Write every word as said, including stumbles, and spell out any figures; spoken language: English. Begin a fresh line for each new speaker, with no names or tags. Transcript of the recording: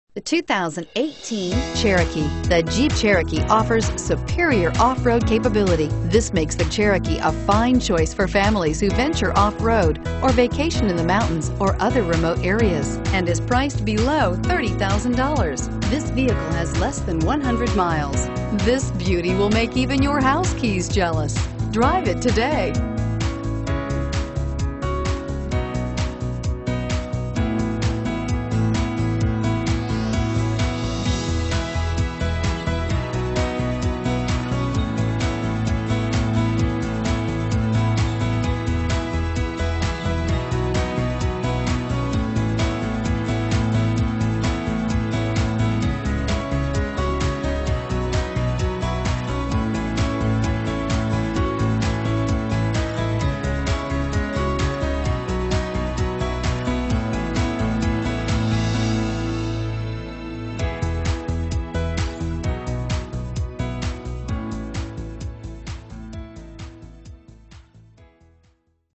The two thousand eighteen Cherokee. The Jeep Cherokee offers superior off-road capability. This makes the Cherokee a fine choice for families who venture off-road or vacation in the mountains or other remote areas, and is priced below thirty thousand dollars. This vehicle has less than one hundred miles. This beauty will make even your house keys jealous. Drive it today.